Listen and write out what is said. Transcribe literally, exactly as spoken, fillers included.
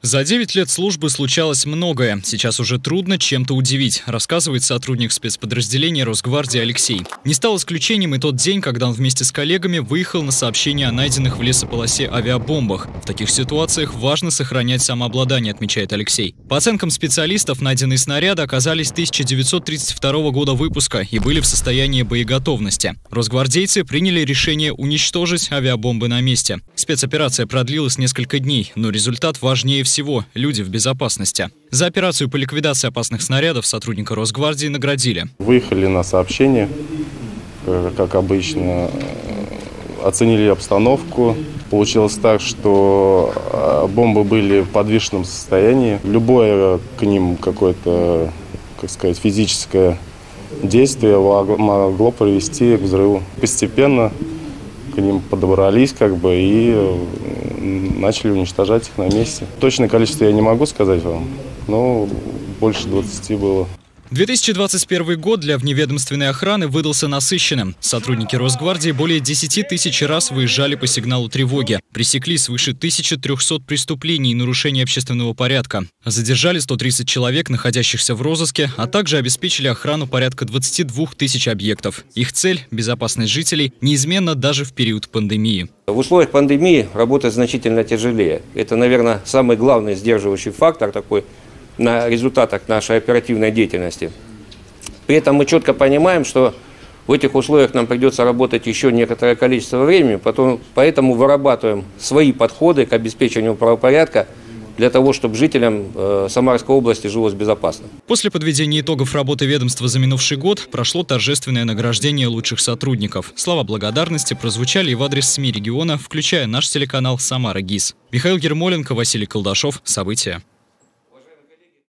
За девять лет службы случалось многое. Сейчас уже трудно чем-то удивить, рассказывает сотрудник спецподразделения Росгвардии Алексей. Не стал исключением и тот день, когда он вместе с коллегами выехал на сообщение о найденных в лесополосе авиабомбах. В таких ситуациях важно сохранять самообладание, отмечает Алексей. По оценкам специалистов, найденные снаряды оказались тысяча девятьсот тридцать второго года выпуска и были в состоянии боеготовности. Росгвардейцы приняли решение уничтожить авиабомбы на месте. Спецоперация продлилась несколько дней, но результат важнее всего. Всего люди в безопасности. За операцию по ликвидации опасных снарядов сотрудника Росгвардии наградили. Выехали на сообщение, как обычно, оценили обстановку. Получилось так, что бомбы были в подвешенном состоянии. Любое к ним какое-то, как сказать, физическое действие могло привести к взрыву. Постепенно к ним подобрались, как бы, и начали уничтожать их на месте. Точное количество я не могу сказать вам, но больше двадцати было. две тысячи двадцать первый год для вневедомственной охраны выдался насыщенным. Сотрудники Росгвардии более десяти тысяч раз выезжали по сигналу тревоги. Пресекли свыше тысячи трёхсот преступлений и нарушений общественного порядка. Задержали сто тридцать человек, находящихся в розыске, а также обеспечили охрану порядка двадцати двух тысяч объектов. Их цель – безопасность жителей – неизменна даже в период пандемии. В условиях пандемии работать значительно тяжелее. Это, наверное, самый главный сдерживающий фактор такой на результатах нашей оперативной деятельности. При этом мы четко понимаем, что в этих условиях нам придется работать еще некоторое количество времени, потом, поэтому вырабатываем свои подходы к обеспечению правопорядка для того, чтобы жителям э, Самарской области жилось безопасно. После подведения итогов работы ведомства за минувший год прошло торжественное награждение лучших сотрудников. Слова благодарности прозвучали и в адрес СМИ региона, включая наш телеканал «Самара ГИС». Михаил Ермоленко, Василий Колдашов. События.